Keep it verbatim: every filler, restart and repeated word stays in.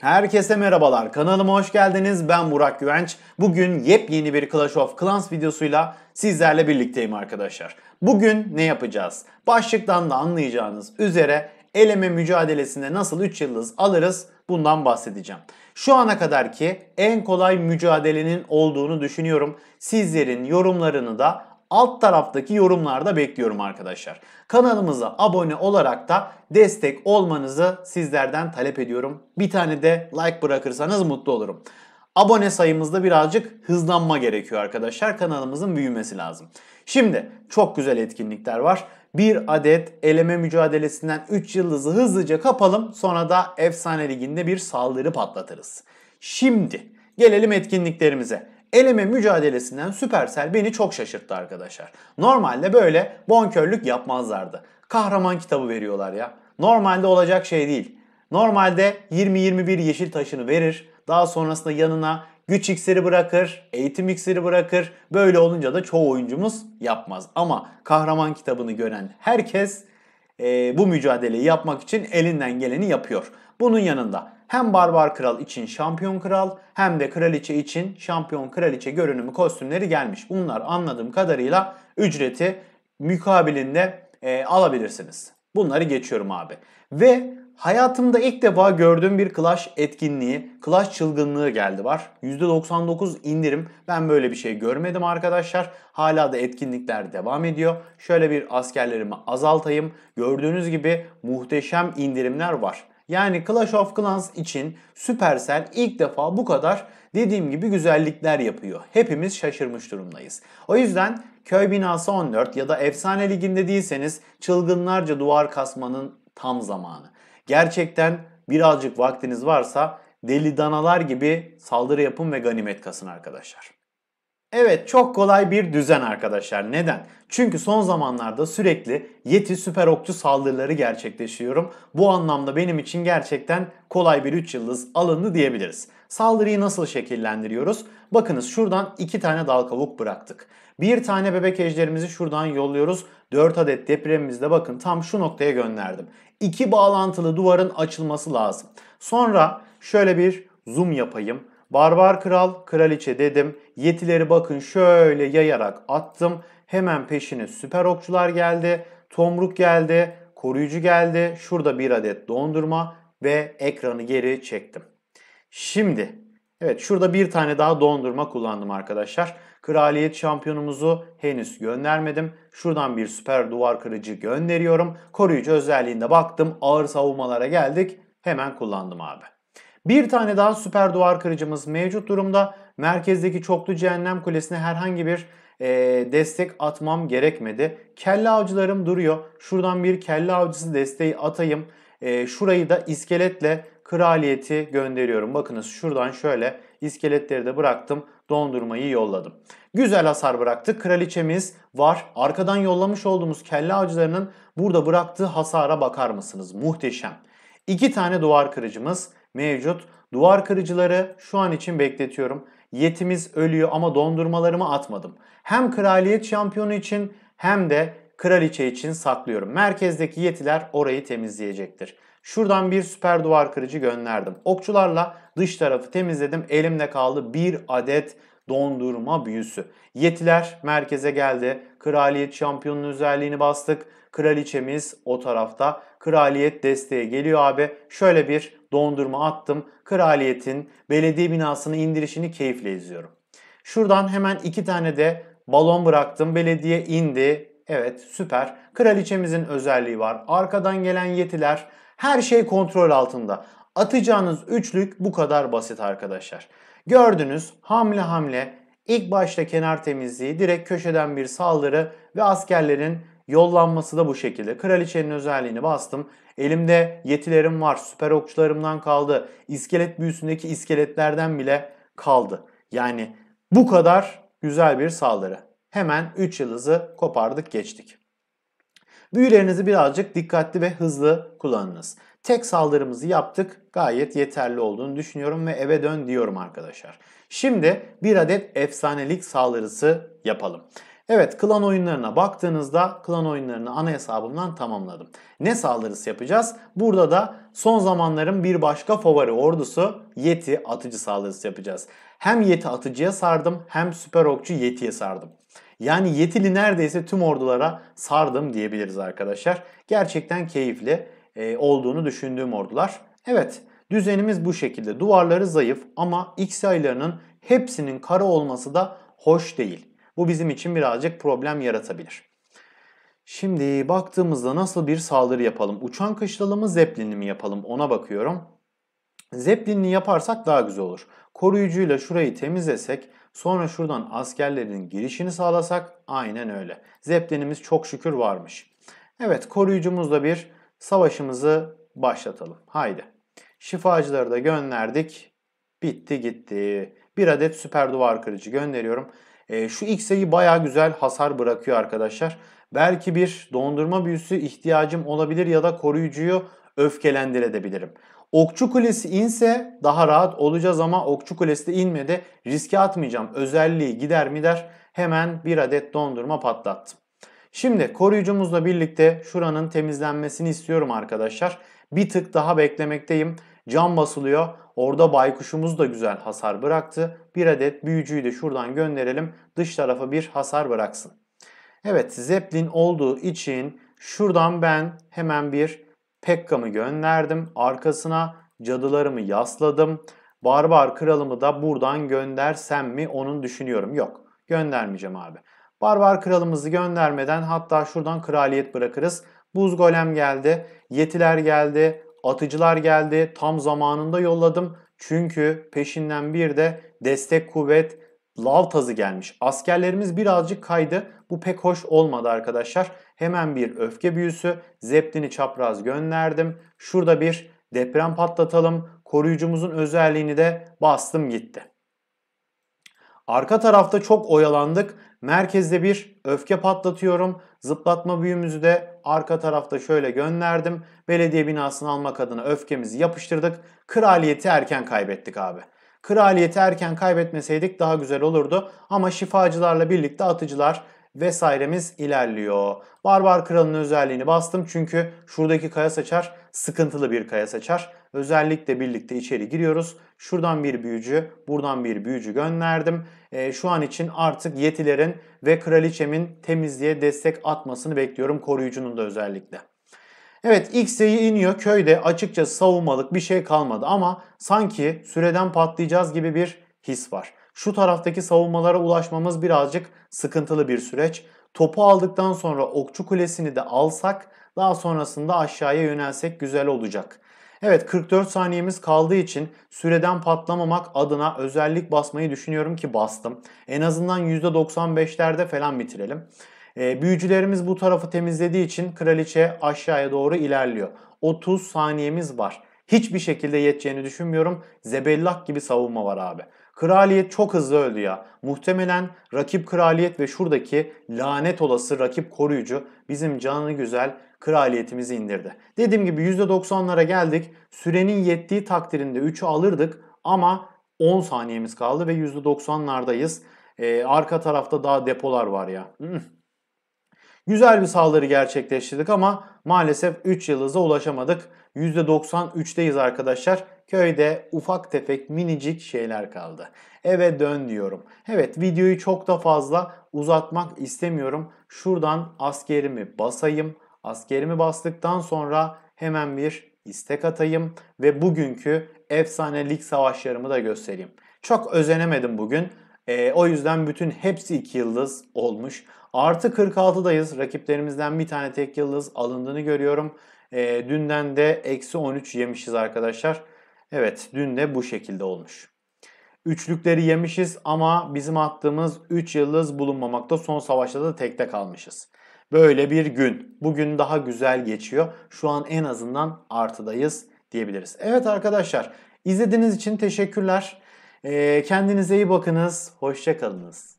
Herkese merhabalar, kanalıma hoş geldiniz. Ben Burak Güvenç. Bugün yepyeni bir Clash of Clans videosuyla sizlerle birlikteyim arkadaşlar. Bugün ne yapacağız? Başlıktan da anlayacağınız üzere eleme mücadelesinde nasıl üç yıldız alırız bundan bahsedeceğim. Şu ana kadarki en kolay mücadelenin olduğunu düşünüyorum. Sizlerin yorumlarını da alt taraftaki yorumlarda bekliyorum arkadaşlar. Kanalımıza abone olarak da destek olmanızı sizlerden talep ediyorum. Bir tane de like bırakırsanız mutlu olurum. Abone sayımızda birazcık hızlanma gerekiyor arkadaşlar. Kanalımızın büyümesi lazım. Şimdi çok güzel etkinlikler var. Bir adet eleme mücadelesinden üç yıldızı hızlıca kapalım. Sonra da Efsane Ligi'nde bir saldırı patlatırız. Şimdi gelelim etkinliklerimize. Eleme mücadelesinden Supercell beni çok şaşırttı arkadaşlar. Normalde böyle bonkörlük yapmazlardı. Kahraman kitabı veriyorlar ya. Normalde olacak şey değil. Normalde yirmi yirmi bir yeşil taşını verir. Daha sonrasında yanına güç iksiri bırakır, eğitim iksiri bırakır. Böyle olunca da çoğu oyuncumuz yapmaz. Ama kahraman kitabını gören herkes e, bu mücadeleyi yapmak için elinden geleni yapıyor. Bunun yanında hem Barbar Kral için Şampiyon Kral hem de Kraliçe için Şampiyon Kraliçe görünümü kostümleri gelmiş. Bunlar anladığım kadarıyla ücreti mukabilinde e, alabilirsiniz. Bunları geçiyorum abi. Ve hayatımda ilk defa gördüğüm bir Clash etkinliği, Clash çılgınlığı geldi var. yüzde doksan dokuz indirim. Ben böyle bir şey görmedim arkadaşlar. Hala da etkinlikler devam ediyor. Şöyle bir askerlerimi azaltayım. Gördüğünüz gibi muhteşem indirimler var. Yani Clash of Clans için Supercell ilk defa bu kadar dediğim gibi güzellikler yapıyor. Hepimiz şaşırmış durumdayız. O yüzden Köy Binası on dört ya da Efsane Ligi'nde değilseniz çılgınlarca duvar kasmanın tam zamanı. Gerçekten birazcık vaktiniz varsa deli danalar gibi saldırı yapın ve ganimet kasın arkadaşlar. Evet, çok kolay bir düzen arkadaşlar. Neden? Çünkü son zamanlarda sürekli Yeti süper okçu saldırıları gerçekleşiyorum. Bu anlamda benim için gerçekten kolay bir üç yıldız alındı diyebiliriz. Saldırıyı nasıl şekillendiriyoruz? Bakınız şuradan iki tane dal kavuk bıraktık. Bir tane bebek ejderimizi şuradan yolluyoruz. dört adet depremimizi de bakın tam şu noktaya gönderdim. İki bağlantılı duvarın açılması lazım. Sonra şöyle bir zoom yapayım. Barbar Kral, Kraliçe dedim. Yetileri bakın şöyle yayarak attım. Hemen peşine süper okçular geldi. Tomruk geldi. Koruyucu geldi. Şurada bir adet dondurma ve ekranı geri çektim. Şimdi evet şurada bir tane daha dondurma kullandım arkadaşlar. Kraliyet şampiyonumuzu henüz göndermedim. Şuradan bir süper duvar kırıcı gönderiyorum. Koruyucu özelliğinde baktım. Ağır savunmalara geldik. Hemen kullandım abi. Bir tane daha süper duvar kırıcımız mevcut durumda. Merkezdeki çoklu cehennem kulesine herhangi bir e, destek atmam gerekmedi. Kelle avcılarım duruyor. Şuradan bir kelle avcısı desteği atayım. E, şurayı da iskeletle kraliyeti gönderiyorum. Bakınız şuradan şöyle iskeletleri de bıraktım. Dondurmayı yolladım. Güzel hasar bıraktık. Kraliçemiz var. Arkadan yollamış olduğumuz kelle avcılarının burada bıraktığı hasara bakar mısınız? Muhteşem. İki tane duvar kırıcımız mevcut. Duvar kırıcıları şu an için bekletiyorum. Yetimiz ölüyor ama dondurmalarımı atmadım. Hem kraliyet şampiyonu için hem de kraliçe için saklıyorum. Merkezdeki yetiler orayı temizleyecektir. Şuradan bir süper duvar kırıcı gönderdim. Okçularla dış tarafı temizledim. Elimde kaldı bir adet dondurma büyüsü. Yetiler merkeze geldi. Kraliyet şampiyonunun özelliğini bastık. Kraliçemiz o tarafta. Kraliyet desteğe geliyor abi. Şöyle bir dondurma attım. Kraliyetin belediye binasını indirişini keyifle izliyorum. Şuradan hemen iki tane de balon bıraktım. Belediye indi. Evet süper. Kraliçemizin özelliği var. Arkadan gelen yetiler. Her şey kontrol altında. Atacağınız üçlük bu kadar basit arkadaşlar. Gördünüz hamle hamle ilk başta kenar temizliği, direkt köşeden bir saldırı ve askerlerin yollanması da bu şekilde. Kraliçenin özelliğini bastım. Elimde yetilerim var. Süper okçularımdan kaldı. İskelet büyüsündeki iskeletlerden bile kaldı. Yani bu kadar güzel bir saldırı. Hemen üç yıldızı kopardık geçtik. Büyülerinizi birazcık dikkatli ve hızlı kullanınız. Tek saldırımızı yaptık. Gayet yeterli olduğunu düşünüyorum ve eve dön diyorum arkadaşlar. Şimdi bir adet efsanelik saldırısı yapalım. Evet, klan oyunlarına baktığınızda klan oyunlarını ana hesabımdan tamamladım. Ne saldırısı yapacağız? Burada da son zamanların bir başka favori ordusu Yeti atıcı saldırısı yapacağız. Hem Yeti atıcıya sardım hem süper okçu Yeti'ye sardım. Yani Yetili neredeyse tüm ordulara sardım diyebiliriz arkadaşlar. Gerçekten keyifli e, olduğunu düşündüğüm ordular. Evet, düzenimiz bu şekilde. Duvarları zayıf ama X sayılarının hepsinin kara olması da hoş değil. Bu bizim için birazcık problem yaratabilir. Şimdi baktığımızda nasıl bir saldırı yapalım? Uçan kışlalı mı, Zeppelin'i mi yapalım? Ona bakıyorum. Zeppelin'i yaparsak daha güzel olur. Koruyucuyla şurayı temizlesek, sonra şuradan askerlerin girişini sağlasak, aynen öyle. Zeppelin'imiz çok şükür varmış. Evet, koruyucumuzla bir savaşımızı başlatalım. Haydi. Şifacıları da gönderdik. Bitti gitti. Bir adet süper duvar kırıcı gönderiyorum. E, şu X'e'yi baya güzel hasar bırakıyor arkadaşlar. Belki bir dondurma büyüsü ihtiyacım olabilir ya da koruyucuyu öfkelendirebilirim. Okçu kulesi inse daha rahat olacağız ama okçu kulesi de inmedi. Riske atmayacağım. Özelliği gider mi der. Hemen bir adet dondurma patlattım. Şimdi koruyucumuzla birlikte şuranın temizlenmesini istiyorum arkadaşlar. Bir tık daha beklemekteyim. Cam basılıyor. Orada baykuşumuz da güzel hasar bıraktı. Bir adet büyücüyü de şuradan gönderelim. Dış tarafa bir hasar bıraksın. Evet, Zeppelin olduğu için şuradan ben hemen bir Pekka'mı gönderdim. Arkasına cadılarımı yasladım. Barbar kralımı da buradan göndersem mi onun düşünüyorum. Yok, göndermeyeceğim abi. Barbar kralımızı göndermeden hatta şuradan kraliyet bırakırız. Buz golem geldi, yetiler geldi, atıcılar geldi. Tam zamanında yolladım. Çünkü peşinden bir de destek kuvvet lav tazı gelmiş. Askerlerimiz birazcık kaydı. Bu pek hoş olmadı arkadaşlar. Hemen bir öfke büyüsü. Zeppelin'i çapraz gönderdim. Şurada bir deprem patlatalım. Koruyucumuzun özelliğini de bastım gitti. Arka tarafta çok oyalandık. Merkezde bir öfke patlatıyorum. Zıplatma büyümüzü de arka tarafta şöyle gönderdim. Belediye binasını almak adına öfkemizi yapıştırdık. Kraliyeti erken kaybettik abi. Kraliyeti erken kaybetmeseydik daha güzel olurdu. Ama şifacılarla birlikte atıcılar vesairemiz ilerliyor. Barbar kralın özelliğini bastım çünkü şuradaki kaya saçar sıkıntılı bir kaya saçar. Özellikle birlikte içeri giriyoruz. Şuradan bir büyücü, buradan bir büyücü gönderdim. E, şu an için artık yetilerin ve kraliçemin temizliğe destek atmasını bekliyorum. Koruyucunun da özellikle. Evet, ilk sayı iniyor. Köyde açıkçası savunmalık bir şey kalmadı ama sanki süreden patlayacağız gibi bir his var. Şu taraftaki savunmalara ulaşmamız birazcık sıkıntılı bir süreç. Topu aldıktan sonra okçu kulesini de alsak daha sonrasında aşağıya yönelsek güzel olacak. Evet, kırk dört saniyemiz kaldığı için süreden patlamamak adına özellik basmayı düşünüyorum ki bastım. En azından yüzde doksan beşlerde falan bitirelim. E, büyücülerimiz bu tarafı temizlediği için kraliçe aşağıya doğru ilerliyor. otuz saniyemiz var. Hiçbir şekilde yeteceğini düşünmüyorum. Zebellak gibi savunma var abi. Kraliyet çok hızlı öldü ya. Muhtemelen rakip kraliyet ve şuradaki lanet olası rakip koruyucu bizim canını güzel kraliyetimizi indirdi. Dediğim gibi yüzde doksanlara geldik. Sürenin yettiği takdirinde üçü alırdık ama on saniyemiz kaldı ve yüzde doksanlardayız. Ee, arka tarafta daha depolar var ya. Güzel bir saldırı gerçekleştirdik ama maalesef üç yıldıza ulaşamadık. yüzde doksan üçteyiz arkadaşlar. Köyde ufak tefek minicik şeyler kaldı. Eve dön diyorum. Evet, videoyu çok da fazla uzatmak istemiyorum. Şuradan askerimi basayım. Askerimi bastıktan sonra hemen bir istek atayım ve bugünkü efsane lig savaşlarımı da göstereyim. Çok özenemedim bugün. E, o yüzden bütün hepsi iki yıldız olmuş. Artı kırk altıdayız. Rakiplerimizden bir tane tek yıldız alındığını görüyorum. E, dünden de eksi on üç yemişiz arkadaşlar. Evet, dün de bu şekilde olmuş. Üçlükleri yemişiz ama bizim attığımız üç yıldız bulunmamakta. Son savaşta da tekte kalmışız. Böyle bir gün. Bugün daha güzel geçiyor. Şu an en azından artıdayız diyebiliriz. Evet arkadaşlar, izlediğiniz için teşekkürler. E, kendinize iyi bakınız. Hoşça kalınız.